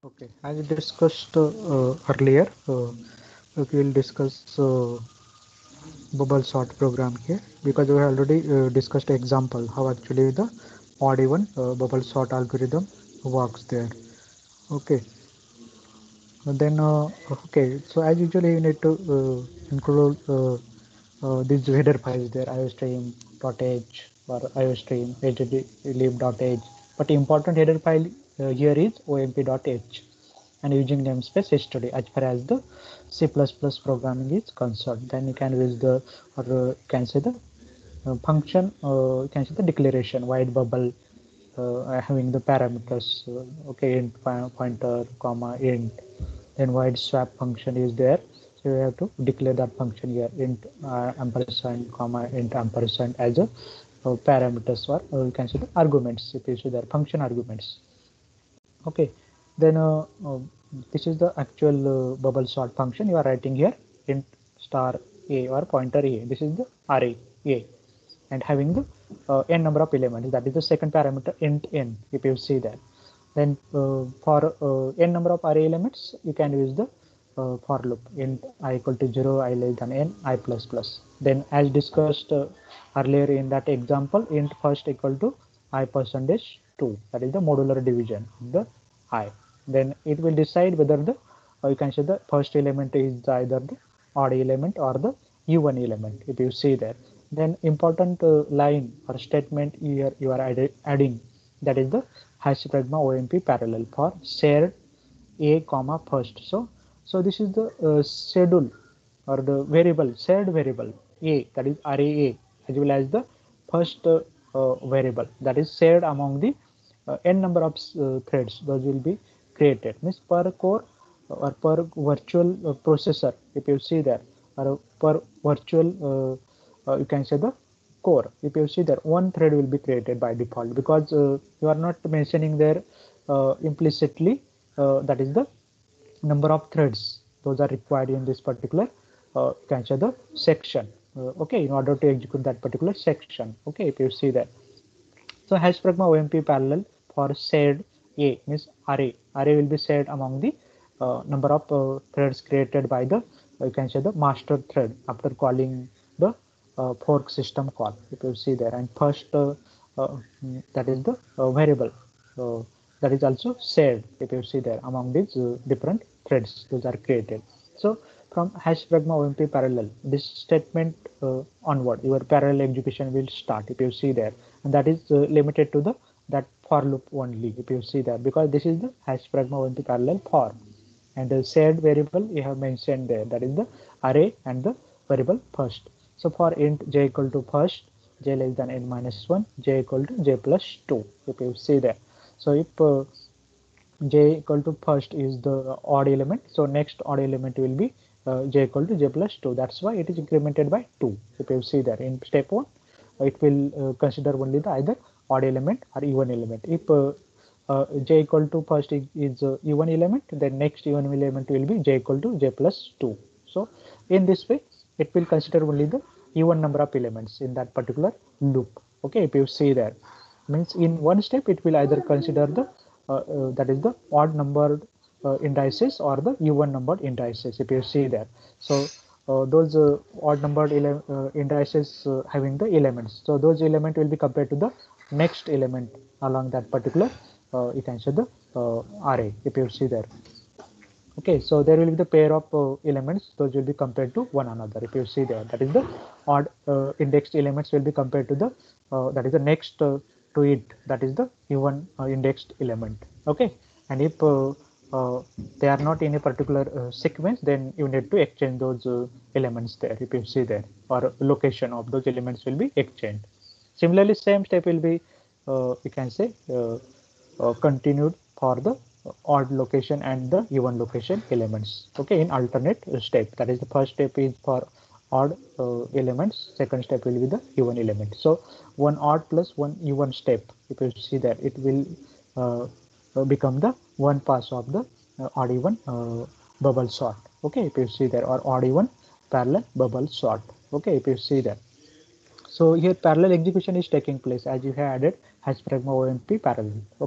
Okay, as discussed earlier, we will discuss bubble sort program here because we have already discussed example how actually the odd even bubble sort algorithm works there. Okay, and then okay, so as usually you need to include these header files there, iostream.h or iostream hdlib.h, but important header file here is omp.h and using namespace yesterday as far as the C++ programming is concerned. Then you can use the or you can say the function, you can say the declaration white bubble having the parameters, okay, int pointer comma int, then void swap function is there, so you have to declare that function here int ampersand comma int ampersand as a parameters or you can say the arguments if you see there function arguments. Okay, then this is the actual bubble sort function you are writing here int star a or pointer a. This is the array a and having the n number of elements, that is the second parameter int n if you see that. Then for n number of array elements you can use the for loop int I equal to 0, I less than n, I plus plus. Then as discussed earlier in that example, int first equal to I percentage 2, that is the modular division of the I. Then it will decide whether the you can say the first element is either the odd element or the even element if you see there. Then important line or statement here you are adding, that is the hash pragma omp parallel for shared a comma first. So this is the schedule or the variable shared variable a, that is array a, as well as the first variable that is shared among the n number of threads. Those will be created means per core or per virtual processor if you see there, or per virtual you can say the core if you see that one thread will be created by default because you are not mentioning there implicitly that is the number of threads those are required in this particular you can say the section, okay, in order to execute that particular section. Okay, if you see that, so hash pragma omp parallel for shared a means array will be shared among the number of threads created by the you can say the master thread after calling the fork system call if you see there. And first that is the variable that is also shared if you see there among these different threads those are created. So from hash pragma omp parallel, this statement onward your parallel execution will start if you see there, and that is limited to the that for loop only if you see that, because this is the hash pragma omp parallel for, and the shared variable you have mentioned there, that is the array and the variable first. So for int j equal to first, j less than n minus 1, j equal to j plus 2 if you see there. So if j equal to first is the odd element, so next odd element will be j equal to j plus 2. That's why it is incremented by 2 if you see there. In step 1 it will consider only the either odd element or even element. If j equal to first is even element, then next even element will be j equal to j plus 2. So in this way it will consider only the even number of elements in that particular loop. Okay, if you see there, means in one step it will either consider the that is the odd numbered indices or the even numbered indices if you see there. So those odd numbered indices having the elements, so those element will be compared to the next element along that particular you can say the array if you see there. Okay, so there will be the pair of elements, those will be compared to one another if you see there, that is the odd indexed elements will be compared to the that is the next to it, that is the even indexed element. Okay, and if they are not in a particular sequence, then you need to exchange those elements there if you see there, or location of those elements will be exchanged. Similarly, same step will be you can say continued for the odd location and the even location elements. Okay, in alternate step, that is the first step is for odd elements, second step will be the even element. So one odd plus one even step, if you see that, it will become the one pass of the odd even bubble sort. Okay, if you see there, or odd even parallel bubble sort. Okay, if you see that. So here parallel execution is taking place as you have added hash pragma omp parallel. Okay,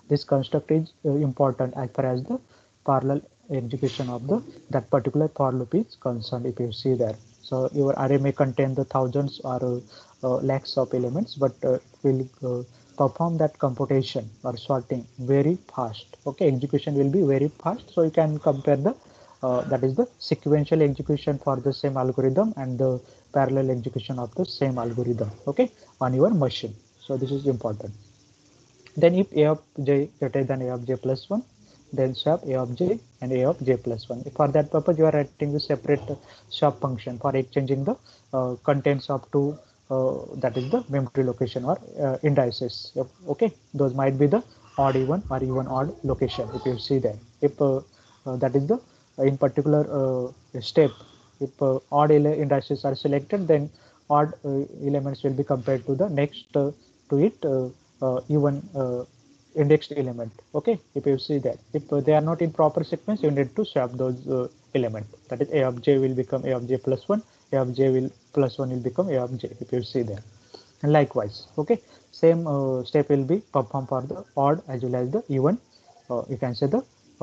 This construct is important as far as the parallel execution of the that particular for loop is concerned. If you see there, so your array may contain the thousands or lakhs of elements, but will perform that computation or sorting very fast. Okay, execution will be very fast, so you can compare the that is the sequential execution for the same algorithm and the parallel execution of the same algorithm, okay, on your machine. So this is important. Then if a of j greater than a of j plus 1, then swap a of j and a of j plus 1. For that purpose, you are writing the separate swap function for exchanging the contents of two, that is the memory location or indices. Okay, those might be the odd even or even odd location. If you see that, if that is the in particular step, if odd indices are selected, then odd elements will be compared to the next to it even indexed element. Okay, if you see that, if they are not in proper sequence, you need to swap those element. That is, a of j will become a of j plus 1, a of j will plus 1 will become a of j, if you see that. And likewise, okay, same step will be performed for the odd as well as the even, you can say the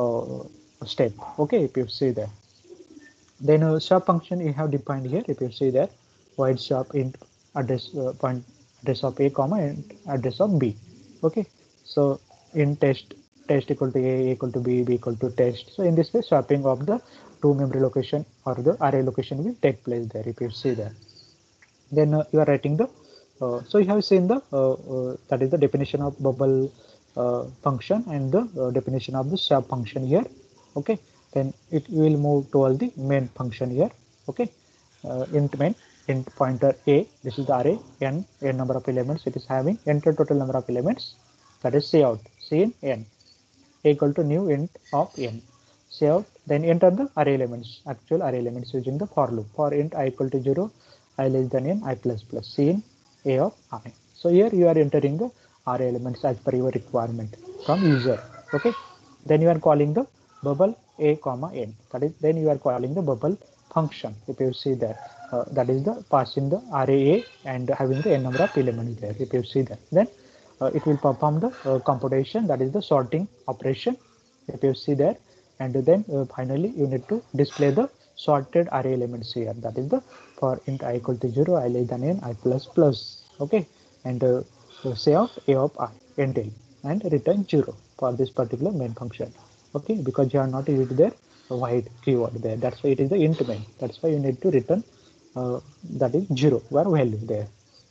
step. Okay, if you see that, then swap function you have defined here. If you see that, void swap int address point address of a comma and address of b. Okay, so in test equal to a equal to b equal to test. So in this way, swapping of the two memory location or the array location will take place there. If you see that, then you are writing the so you have seen the that is the definition of bubble function and the definition of the swap function here. Okay, then it will move towards the main function here. Okay, int main, int pointer a, this is the array n number of elements it is having, enter total number of elements, that is cout, c in n, equal to new int of n, cout, then enter the array elements, actual array elements using the for loop. For int I equal to 0, I less than n, I plus plus, c in a of I. So here you are entering the array elements as per your requirement from user. Okay, then you are calling the bubble a comma n, that is, then you are calling the bubble function. If you see that, that is the passing the array a and having the n number of elements there. If you see that, then it will perform the computation, that is the sorting operation, if you see there, and then finally you need to display the sorted array elements here, that is the for int I equal to 0, I less than n, I plus plus. Okay, and say out a of I until and return 0 for this particular main function. Okay, because you are not used there void keyword there, that's why it is the int main, that's why you need to return that is 0 where value there.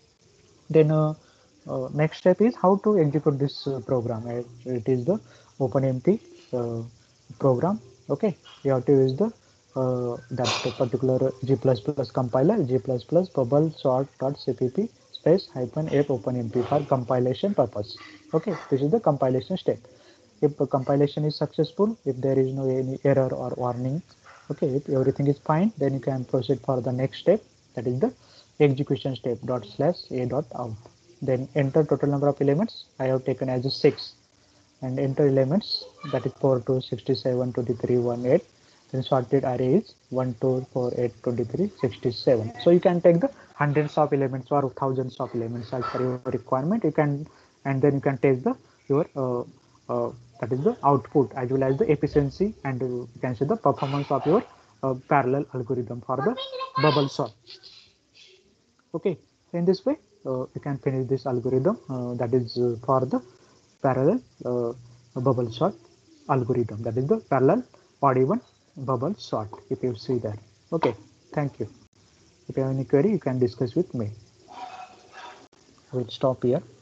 Then next step is how to execute this program. It is the OpenMP program. Okay, you have to use the that particular G++ compiler, G++ bubble sort.cpp space -f OpenMP for compilation purpose. Okay, this is the compilation step. If the compilation is successful, if there is no any error or warning, okay, if everything is fine, then you can proceed for the next step, that is the execution step ./a.out. Then enter total number of elements. I have taken as a 6, and enter elements, that is 4 2 67 23 18. Then sorted array is 1 2 4 8 23 67. So you can take the hundreds of elements or thousands of elements as per your requirement. You can, and then you can test the your that is the output as well as the efficiency, and you can see the performance of your parallel algorithm for the bubble sort. Okay, so in this way you can finish this algorithm, that is for the parallel bubble sort algorithm, that is the parallel odd even bubble sort, if you see that. Okay, thank you. If you have any query, you can discuss with me. I will stop here.